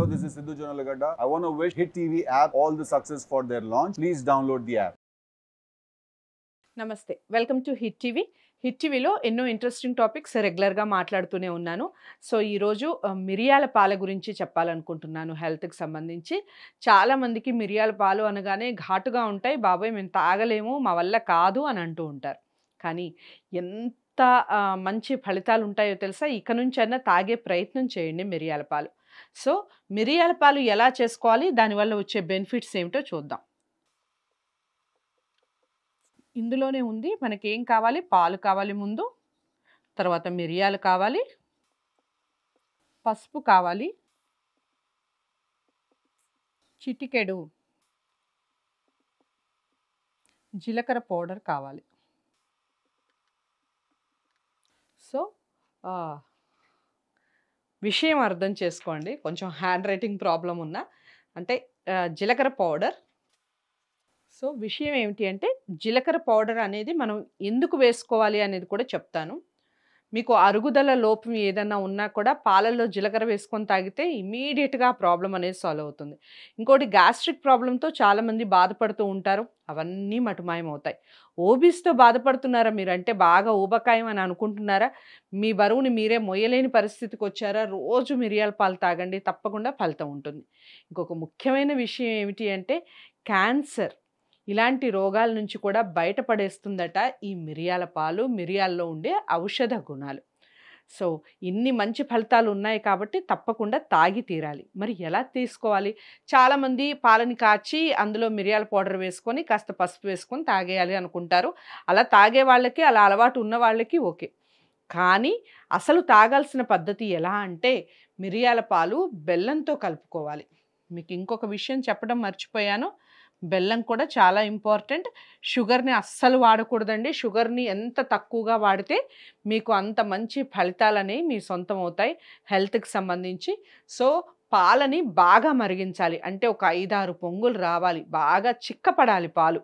Hello, this is Sidhu Jonalagada. I want to wish Hit TV app all the success for their launch. Please download the app. నమస్తే, welcome to Hit TV. హిట్ టీవీలో ఎన్నో interesting topics రెగ్యులర్గా మాట్లాడుతూనే ఉన్నాను. So ఈరోజు మిరియాల పాల గురించి చెప్పాలనుకుంటున్నాను. హెల్త్కి సంబంధించి చాలామందికి మిరియాల పాలు అనగానే ఘాటుగా ఉంటాయి, బాబాయ్ మేము తాగలేము, మా వల్ల కాదు అని అంటూ ఉంటారు. కానీ ఎంత మంచి ఫలితాలు ఉంటాయో తెలుసా? ఇక నుంచైనా తాగే ప్రయత్నం చేయండి మిరియాల పాలు. సో మిరియాల పాలు ఎలా చేసుకోవాలి, దానివల్ల వచ్చే బెనిఫిట్స్ ఏమిటో చూద్దాం. ఇందులోనే ఉంది. మనకి ఏం కావాలి? పాలు కావాలి ముందు, తర్వాత మిరియాలు కావాలి, పసుపు కావాలి, చిటికెడు జీలకర్ర పౌడర్ కావాలి. సో విషయం అర్థం చేసుకోండి, కొంచెం హ్యాండ్ రైటింగ్ ప్రాబ్లం ఉన్నా అంటే జీలకర్ర పౌడర్. సో విషయం ఏమిటి అంటే, జీలకర్ర పౌడర్ అనేది మనం ఎందుకు వేసుకోవాలి అనేది కూడా చెప్తాను. మీకు అరుగుదల లోపం ఏదైనా ఉన్నా కూడా పాలల్లో జీలకర్ర వేసుకొని తాగితే ఇమీడియట్గా ఆ ప్రాబ్లం అనేది సాల్వ్ అవుతుంది. ఇంకోటి, గ్యాస్ట్రిక్ ప్రాబ్లంతో చాలామంది బాధపడుతూ ఉంటారు, అవన్నీ మటుమాయమవుతాయి. ఓబీస్తో బాధపడుతున్నారా మీరు? అంటే బాగా ఊబకాయం అని అనుకుంటున్నారా? మీ బరువుని మీరే మొయ్యలేని పరిస్థితికి వచ్చారా? రోజు మిరియాల పాలు తాగండి, తప్పకుండా ఫలితం ఉంటుంది. ఇంకొక ముఖ్యమైన విషయం ఏమిటి అంటే, క్యాన్సర్ ఇలాంటి రోగాల నుంచి కూడా బయటపడేస్తుందట ఈ మిరియాల పాలు, మిరియాల్లో ఉండే ఔషధ గుణాలు. సో ఇన్ని మంచి ఫలితాలు ఉన్నాయి కాబట్టి తప్పకుండా తాగి తీరాలి. మరి ఎలా తీసుకోవాలి? చాలామంది పాలని కాచి అందులో మిరియాల పౌడర్ వేసుకొని కాస్త పసుపు వేసుకొని తాగేయాలి అనుకుంటారు. అలా తాగే వాళ్ళకి, అలా అలవాటు ఉన్న వాళ్ళకి ఓకే. కానీ అసలు తాగాల్సిన పద్ధతి ఎలా అంటే, మిరియాల పాలు బెల్లంతో కలుపుకోవాలి. మీకు ఇంకొక విషయం చెప్పడం మర్చిపోయాను, బెల్లం కూడా చాలా ఇంపార్టెంట్. షుగర్ని అస్సలు వాడకూడదండి. షుగర్ని ఎంత తక్కువగా వాడితే మీకు అంత మంచి ఫలితాలని మీ సొంతం అవుతాయి హెల్త్కి సంబంధించి. సో పాలని బాగా మరిగించాలి, అంటే ఒక 5-6 పొంగులు రావాలి, బాగా చిక్కపడాలి పాలు.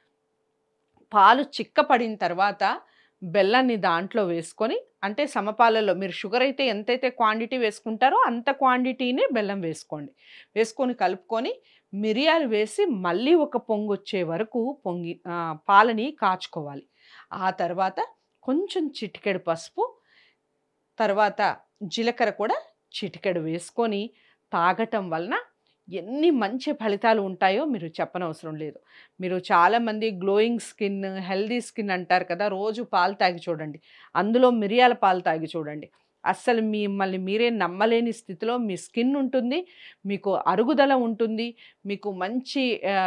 పాలు చిక్కపడిన తర్వాత బెల్లాన్ని దాంట్లో వేసుకొని, అంటే సమపాలలో మీరు షుగర్ అయితే ఎంతైతే క్వాంటిటీ వేసుకుంటారో అంత క్వాంటిటీనే బెల్లం వేసుకోండి. వేసుకొని కలుపుకొని మిరియాలు వేసి మళ్ళీ ఒక పొంగు వచ్చే వరకు పాలని కాచుకోవాలి. ఆ తర్వాత కొంచెం చిటికెడు పసుపు, తర్వాత జీలకర్ర కూడా చిటికెడు వేసుకొని తాగటం వలన ఎన్ని మంచి ఫలితాలు ఉంటాయో మీరు చెప్పనవసరం లేదు. మీరు చాలామంది గ్లోయింగ్ స్కిన్, హెల్దీ స్కిన్ అంటారు కదా, రోజు పాలు తాగి చూడండి, అందులో మిరియాల పాలు తాగి చూడండి. అస్సలు మిమ్మల్ని మీరే నమ్మలేని స్థితిలో మీ స్కిన్ ఉంటుంది, మీకు అరుగుదల ఉంటుంది, మీకు మంచి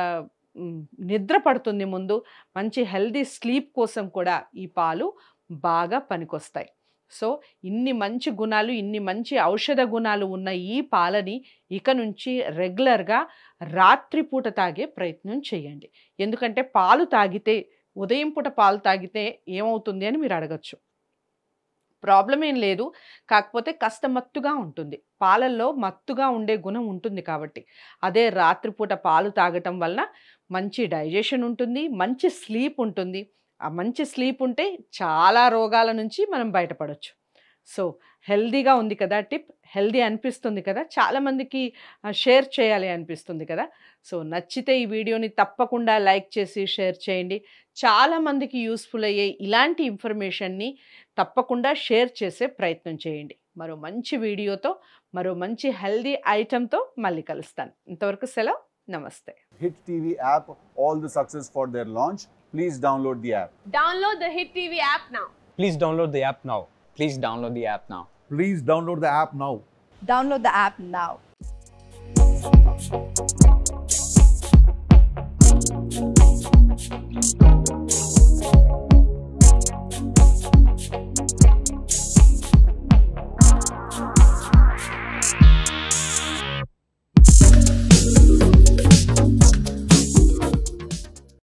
నిద్ర పడుతుంది, ముందు మంచి హెల్దీ స్లీప్ కోసం కూడా ఈ పాలు బాగా పనికొస్తాయి. సో ఇన్ని మంచి గుణాలు, ఇన్ని మంచి ఔషధ గుణాలు ఉన్న ఈ పాలని ఇక నుంచి రెగ్యులర్గా రాత్రిపూట తాగే ప్రయత్నం చేయండి. ఎందుకంటే పాలు తాగితే, ఉదయం పూట పాలు తాగితే ఏమవుతుంది అని మీరు అడగచ్చు. ప్రాబ్లం ఏం లేదు, కాకపోతే కాస్త మత్తుగా ఉంటుంది, పాలల్లో మత్తుగా ఉండే గుణం ఉంటుంది కాబట్టి. అదే రాత్రిపూట పాలు తాగటం వలన మంచి డైజెషన్ ఉంటుంది, మంచి స్లీప్ ఉంటుంది. ఆ మంచి స్లీప్ ఉంటే చాలా రోగాల నుంచి మనం బయటపడవచ్చు. సో హెల్దీగా ఉంది కదా టిప్, హెల్దీ అనిపిస్తుంది కదా, చాలామందికి షేర్ చేయాలి అనిపిస్తుంది కదా. సో నచ్చితే ఈ వీడియోని తప్పకుండా లైక్ చేసి షేర్ చేయండి. చాలామందికి యూస్ఫుల్ అయ్యే ఇలాంటి ఇన్ఫర్మేషన్ని తప్పకుండా షేర్ చేసే ప్రయత్నం చేయండి. మరో మంచి వీడియోతో, మరో మంచి హెల్దీ ఐటెంతో మళ్ళీ కలుస్తాను. ఇంతవరకు సెలవు, నమస్తే. Hit TV app all the success for their launch. Please download the app. Download the Hit TV app now. Please download the app now. Please download the app now. Please download the app now. Download the app now.